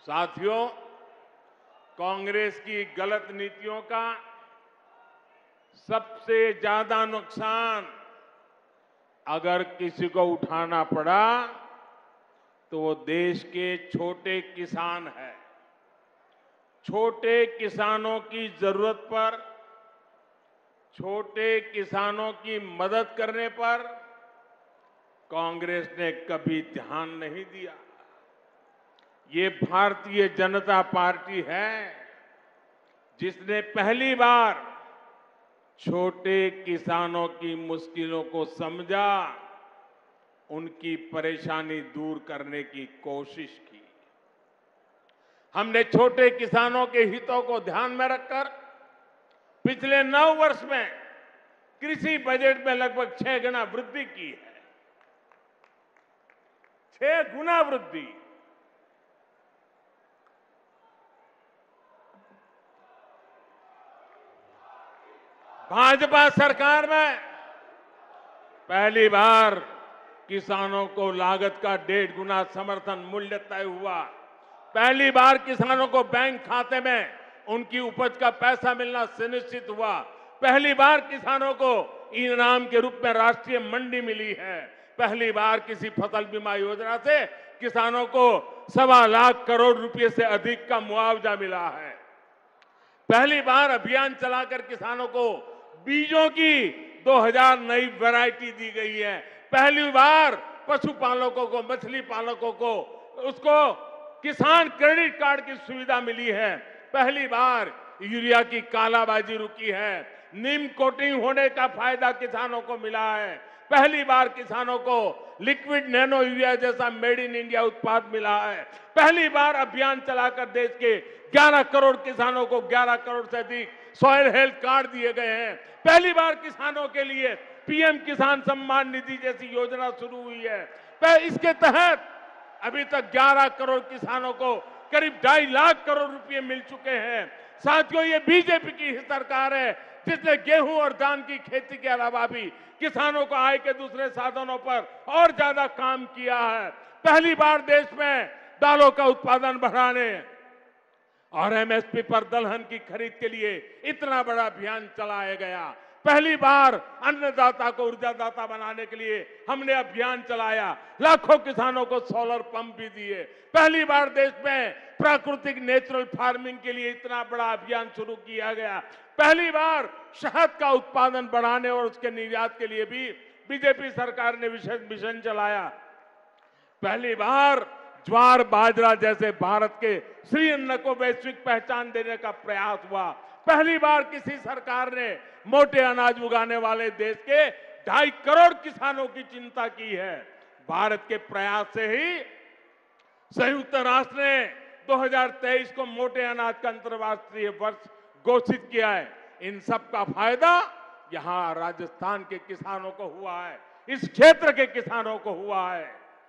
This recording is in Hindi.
साथियों, कांग्रेस की गलत नीतियों का सबसे ज्यादा नुकसान अगर किसी को उठाना पड़ा तो वो देश के छोटे किसान हैं। छोटे किसानों की जरूरत पर, छोटे किसानों की मदद करने पर कांग्रेस ने कभी ध्यान नहीं दिया। ये भारतीय जनता पार्टी है जिसने पहली बार छोटे किसानों की मुश्किलों को समझा, उनकी परेशानी दूर करने की कोशिश की। हमने छोटे किसानों के हितों को ध्यान में रखकर पिछले 9 वर्ष में कृषि बजट में लगभग 6 गुना वृद्धि की है। 6 गुना वृद्धि। भाजपा सरकार में पहली बार किसानों को लागत का 1.5 गुना समर्थन मूल्य तय हुआ। पहली बार किसानों को बैंक खाते में उनकी उपज का पैसा मिलना सुनिश्चित हुआ। पहली बार किसानों को इनाम के रूप में राष्ट्रीय मंडी मिली है। पहली बार किसी फसल बीमा योजना से किसानों को 1.25 लाख करोड़ रुपए से अधिक का मुआवजा मिला है। पहली बार अभियान चलाकर किसानों को बीजों की 2000 नई वैरायटी दी गई है। पहली बार पशुपालकों को, मछली पालकों को उसको किसान क्रेडिट कार्ड की सुविधा मिली है। पहली बार यूरिया की कालाबाजी रुकी है। नीम कोटिंग होने का फायदा किसानों को मिला है। पहली बार किसानों को लिक्विड नैनो यूरिया जैसा मेड इन इंडिया उत्पाद मिला है। पहली बार अभियान चलाकर देश के 11 करोड़ किसानों को 11 करोड़ से अधिक सॉइल हेल्थ कार्ड दिए गए हैं। पहली बार किसानों के लिए पीएम किसान सम्मान निधि जैसी योजना शुरू हुई है। इसके तहत अभी तक 11 करोड़ किसानों को करीब 2.5 लाख करोड़ रुपए मिल चुके हैं। साथियों, ये बीजेपी की सरकार है जिसने गेहूं और धान की खेती के अलावा भी किसानों को आय के दूसरे साधनों पर और ज्यादा काम किया है। पहली बार देश में दालों का उत्पादन बढ़ाने और एमएसपी पर दलहन की खरीद के लिए इतना बड़ा अभियान चलाया गया। पहली बार अन्नदाता को ऊर्जादाता बनाने के लिए हमने अभियान चलाया। लाखों किसानों को सोलर पंप भी दिए। पहली बार देश में प्राकृतिक नेचुरल फार्मिंग के लिए इतना बड़ा अभियान शुरू किया गया। पहली बार शहद का उत्पादन बढ़ाने और उसके निर्यात के लिए भी बीजेपी सरकार ने विशेष मिशन चलाया। पहली बार ज्वार बाजरा जैसे भारत के श्री अन्न को वैश्विक पहचान देने का प्रयास हुआ। पहली बार किसी सरकार ने मोटे अनाज उगाने वाले देश के 2.5 करोड़ किसानों की चिंता की है। भारत के प्रयास से ही संयुक्त राष्ट्र ने 2023 को मोटे अनाज का अंतर्राष्ट्रीय वर्ष घोषित किया है। इन सब का फायदा यहां राजस्थान के किसानों को हुआ है, इस क्षेत्र के किसानों को हुआ है।